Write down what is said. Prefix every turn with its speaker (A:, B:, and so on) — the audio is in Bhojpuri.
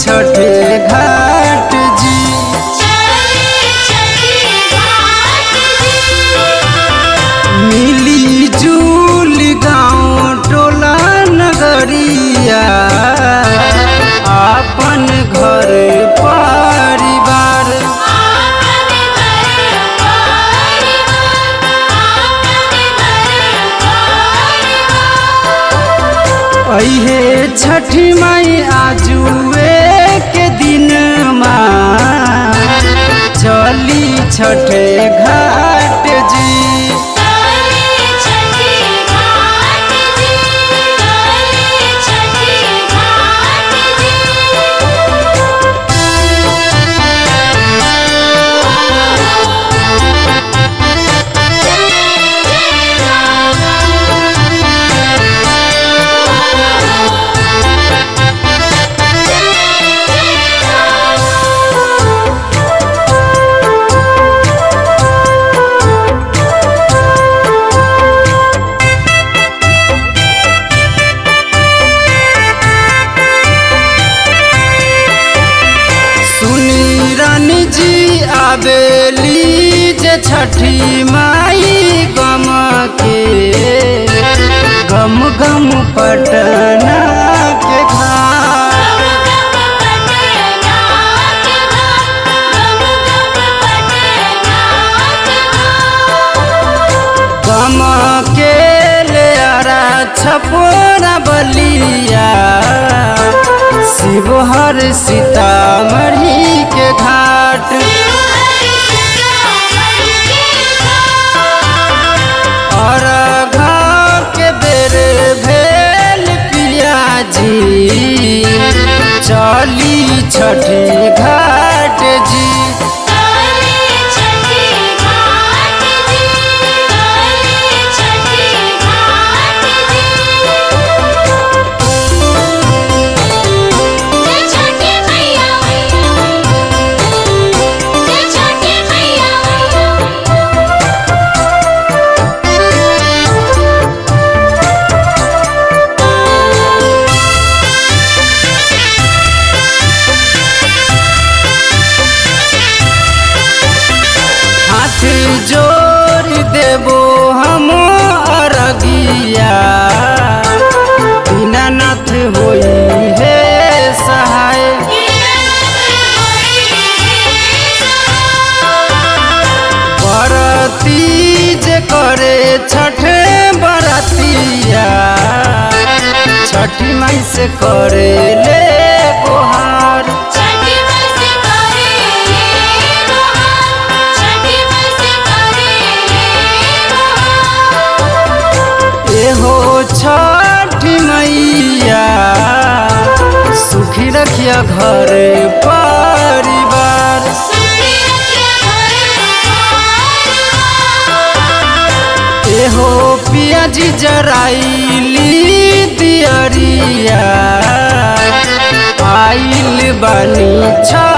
A: छठे घाट जी। मिली जुल गाँव टोला नगरिया अपन घर परिवार। अहे छठी माई आजुए के दिन माँ चली छठे घाट जी। जी आबेली जे छठी माई गम के गम गम पटना के घाट। गम के ले आरा छपोरा बलिया शिवहर सीतामढ़ी के घाट। और घाव के बेर भेल पिया जी चली छठे घाट जी। जोर देबो हम अरगिया दीनानाथ होई है सहाय। बरती जे करे छठे बरतिया छठी माई से करे ले गुहार। हो छठी मैया सुखी रखिया घर परिवार। हो पिया जी जराइली दियरिया आइल बनी